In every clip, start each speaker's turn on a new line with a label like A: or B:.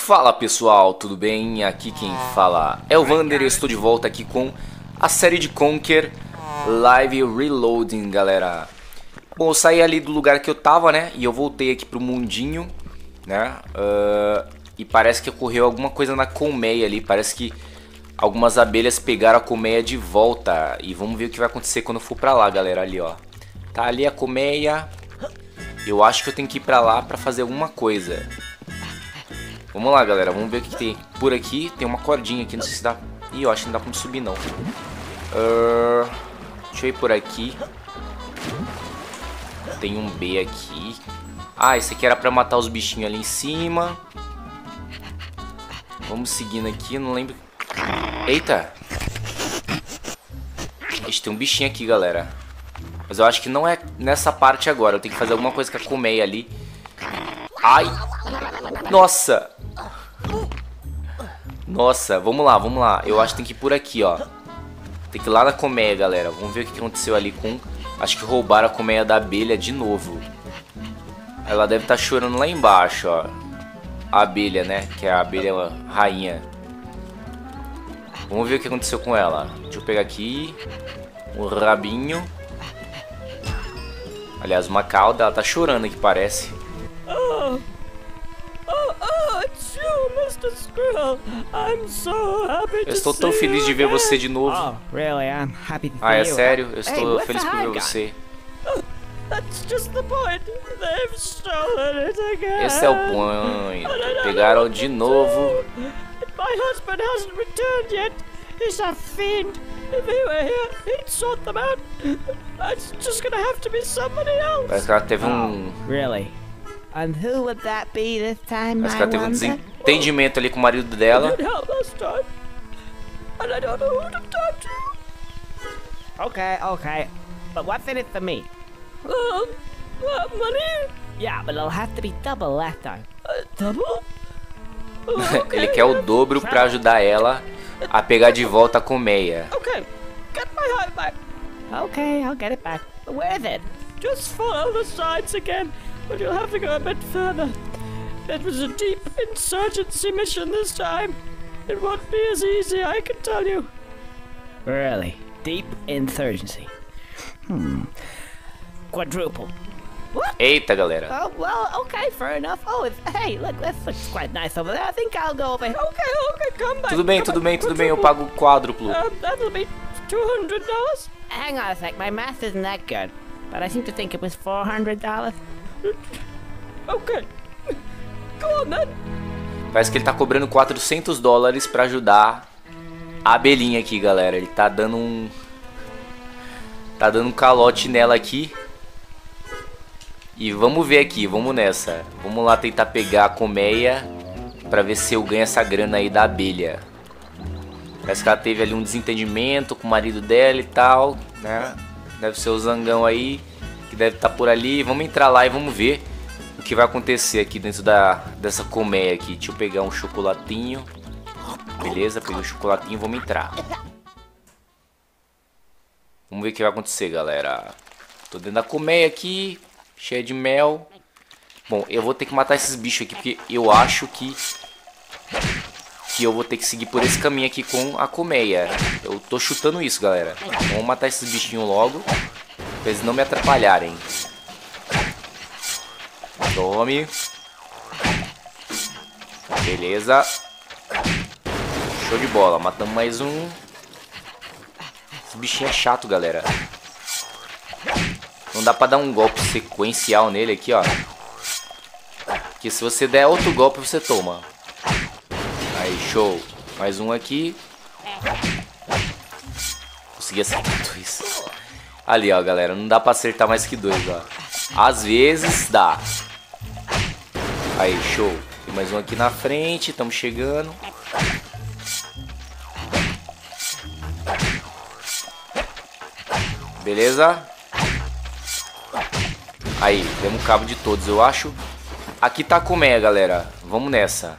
A: Fala pessoal, tudo bem? Aqui quem fala é o Vander e eu estou de volta aqui com a série de Conker Live Reloading, galera. Bom, eu saí ali do lugar que eu tava, né? E eu voltei aqui pro mundinho, né? E parece que ocorreu alguma coisa na colmeia ali. Parece que algumas abelhas pegaram a colmeia de volta. E vamos ver o que vai acontecer quando eu for pra lá, galera. Ali, ó. Tá ali a colmeia. Eu acho que eu tenho que ir pra lá pra fazer alguma coisa. Vamos lá, galera. Vamos ver o que tem por aqui. Tem uma cordinha aqui. Não sei se dá... Ih, eu acho que não dá pra me subir, não. Deixa eu ir por aqui. Tem um B aqui. Ah, esse aqui era pra matar os bichinhos ali em cima. Vamos seguindo aqui. Não lembro... Eita! Ixi, tem um bichinho aqui, galera. Mas eu acho que não é nessa parte agora. Eu tenho que fazer alguma coisa com a colmeia ali. Ai! Nossa! Nossa, vamos lá, vamos lá. Eu acho que tem que ir por aqui, ó. Tem que ir lá na colmeia, galera. Vamos ver o que aconteceu ali com... Acho que roubaram a colmeia da abelha de novo. Ela deve estar chorando lá embaixo, ó. A abelha, né? Que é a abelha rainha. Vamos ver o que aconteceu com ela. Deixa eu pegar aqui. O rabinho. Aliás, uma cauda. Ela tá chorando aqui, parece. Eu estou tão feliz de ver você de novo. Ah, é sério? Eu estou feliz por ver você. Esse é o ponto. Pegaram de novo. Parece que ela teve um...
B: And who would that be this time,
A: Parece que ela teve um desentendimento ali com o marido dela.
B: Okay. But what's in it for me? Money? Yeah, but it'll have to be double that time. Double?
A: Ele quer o dobro pra ajudar ela a pegar de volta a colmeia.
B: Okay, get my heart back. Okay, I'll get it back. Where is it? Just follow the signs again. But you'll have to go a bit further. It was a deep insurgency mission this time. It won't be as easy, I can tell you. Really? Deep insurgency? Quadruple. What?
A: Eita, galera.
B: Oh, well, okay, fair enough. Oh, hey, look, this looks quite nice over there. I think I'll go over here. Okay, come back.
A: Tudo bem, eu pago o quádruplo.
B: That'll be $200. Hang on a sec, my math isn't that good. But I seem to think it was $400. Okay. Go on then.
A: Parece que ele tá cobrando $400 pra ajudar a abelhinha aqui, galera. Ele tá dando um... Tá dando um calote nela aqui. E vamos ver aqui, vamos nessa. Vamos lá tentar pegar a colmeia pra ver se eu ganho essa grana aí da abelha. Parece que ela teve ali um desentendimento com o marido dela e tal, né? Deve ser o zangão aí, que deve estar por ali. Vamos entrar lá e vamos ver o que vai acontecer aqui dentro dessa colmeia aqui. Deixa eu pegar um chocolatinho. Beleza, peguei o chocolatinho e vamos entrar. Vamos ver o que vai acontecer, galera. Tô dentro da colmeia aqui, cheia de mel. Bom, eu vou ter que matar esses bichos aqui, porque eu acho que eu vou ter que seguir por esse caminho aqui com a colmeia. Eu tô chutando isso, galera. Vamos matar esses bichinhos logo, pra eles não me atrapalharem. Tome. Beleza. Show de bola. Matamos mais um. Esse bichinho é chato, galera. Não dá pra dar um golpe sequencial nele aqui, ó. Porque se você der outro golpe, você toma. Aí, show. Mais um aqui. Consegui acertar dois. Ali, ó, galera. Não dá pra acertar mais que dois, ó. Às vezes dá. Aí, show. Tem mais um aqui na frente. Estamos chegando. Beleza? Aí, demos cabo de todos, eu acho. Aqui tá a colmeia, galera. Vamos nessa.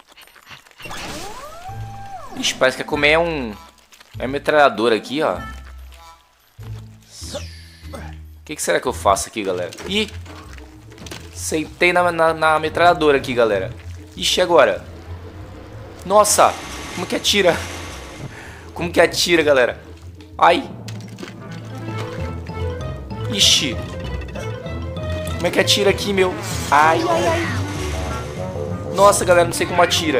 A: Ixi, parece que a colmeia é um... É metralhadora aqui, ó. O que será que eu faço aqui, galera? Ih! Sentei na metralhadora aqui, galera. Ixi, agora? Nossa, como que atira? Como que atira, galera? Ai. Ixi. Como é que atira aqui, meu? Ai, ai, ai. Nossa, galera, não sei como atira.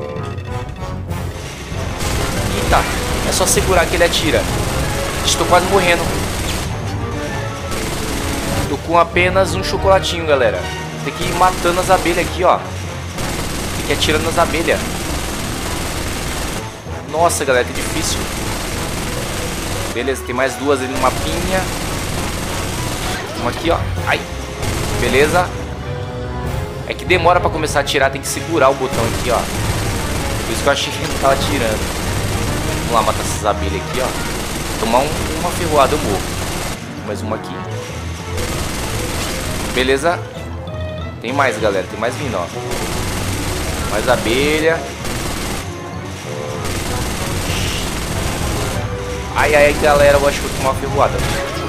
A: Eita, é só segurar que ele atira. Estou quase morrendo. Tô com apenas um chocolatinho, galera. Tem que ir matando as abelhas aqui, ó. Tem que ir atirando nas abelhas. Nossa, galera, que difícil. Beleza, tem mais duas ali no mapinha. Uma aqui, ó. Ai. Beleza. É que demora pra começar a atirar, tem que segurar o botão aqui, ó. Por isso que eu achei que ele não tava atirando. Vamos lá matar essas abelhas aqui, ó. Tomar uma ferroada eu morro. Mais uma aqui. Beleza. Tem mais, galera, tem mais vindo, ó. Mais abelha. Ai, ai, galera, eu acho que vou tomar uma ferroada.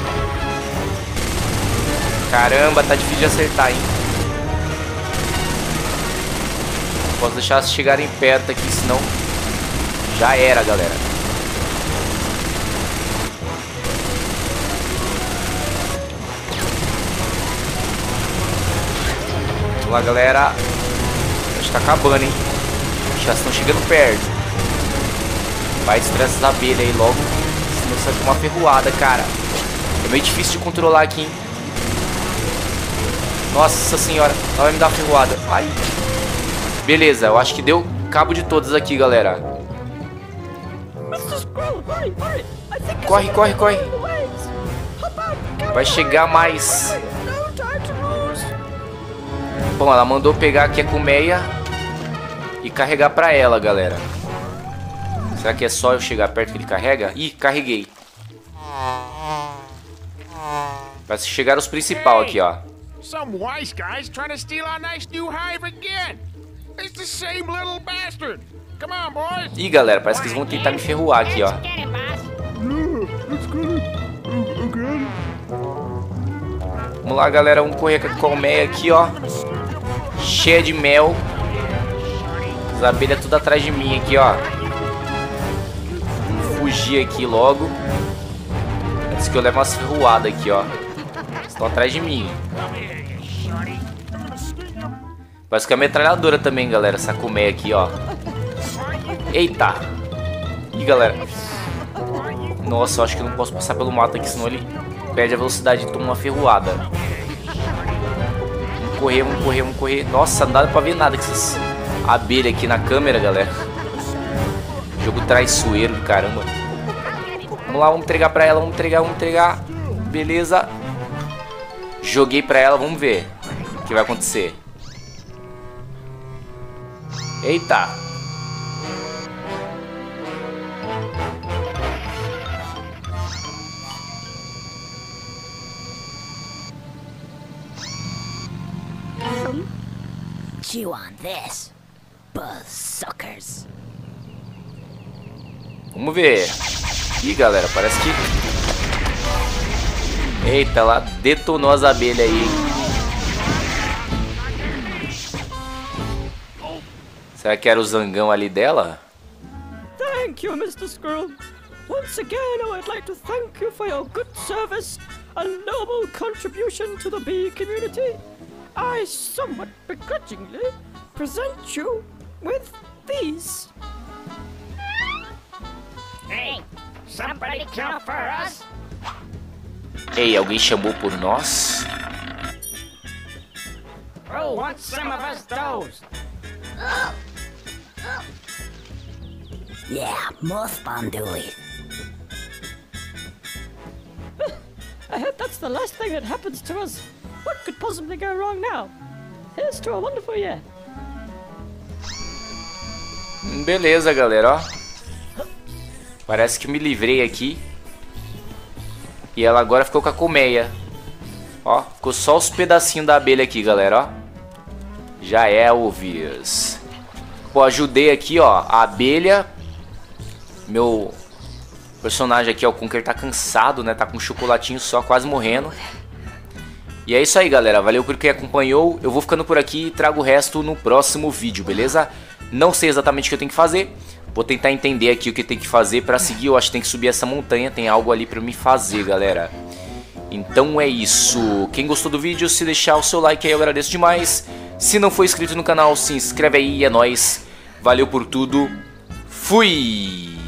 A: Caramba, tá difícil de acertar, hein. Posso deixar elas chegarem perto aqui, senão já era, galera. Vamos lá, galera. Acho que tá acabando, hein. Já estão chegando perto. Vai destruir essas abelhas aí logo, senão você vai tomar uma ferroada, cara. É meio difícil de controlar aqui, hein. Nossa senhora, ela vai me dar uma ferroada. Ai. Beleza, eu acho que deu cabo de todas aqui, galera. Corre, corre, corre. Vai chegar mais. Bom, ela mandou pegar aqui a colmeia e carregar pra ela, galera. Será que é só eu chegar perto que ele carrega? Ih, carreguei. Vai chegar os principais aqui, ó.
C: Some wise guy's trying to steal our nice new hive again. It's the same little bastard. Come on, boys.
A: Ih, galera, parece que eles vão tentar me ferroar aqui, ó. Vamos lá, galera, vamos correr com a colmeia aqui, ó. Cheia de mel. As abelhas tudo atrás de mim aqui, ó. Vamos fugir aqui logo. Antes que eu leve umas ferroadas aqui, ó. Estão atrás de mim. Parece que é metralhadora também, galera. Essa colmeia aqui, ó. Eita. Ih, galera. Nossa, eu acho que eu não posso passar pelo mato aqui, senão ele perde a velocidade e toma uma ferroada. Vamos correr, vamos correr, vamos correr. Nossa, não dá pra ver nada com essas abelhas aqui na câmera, galera. Jogo traiçoeiro do caramba. Vamos lá, vamos entregar pra ela, vamos entregar, vamos entregar. Beleza. Joguei pra ela, vamos ver o que vai acontecer. Eita.
B: Chew on this, buzzsuckers.
A: Vamos ver. Ih, galera, parece que... Eita, ela detonou as abelhas aí. Será que era o zangão ali dela?
B: Thank you, Mr. Squirrel. Once again, I would like to thank you for your good service and noble contribution to the bee community. I somewhat begrudgingly present you with these.
D: Hey, somebody come for us?
A: Ei, alguém chamou por nós?
D: Who wants some of us those?
B: Yeah, most banduli. I hope that's the last thing that happens to us. What could possibly go wrong now? Here's to a wonderful year.
A: Beleza, galera, ó. Parece que me livrei aqui. E ela agora ficou com a colmeia. Ó, ficou só os pedacinhos da abelha aqui, galera, ó. Já é, ouvias. Pô, ajudei aqui, ó, a abelha. Meu personagem aqui, ó, o Conker, tá cansado, né? Tá com um chocolatinho só, quase morrendo. E é isso aí, galera. Valeu por quem acompanhou. Eu vou ficando por aqui e trago o resto no próximo vídeo, beleza? Não sei exatamente o que eu tenho que fazer. Vou tentar entender aqui o que tem que fazer pra seguir. Eu acho que tem que subir essa montanha. Tem algo ali pra me fazer, galera. Então é isso. Quem gostou do vídeo, se deixar o seu like aí, eu agradeço demais. Se não for inscrito no canal, se inscreve aí. É nóis. Valeu por tudo. Fui!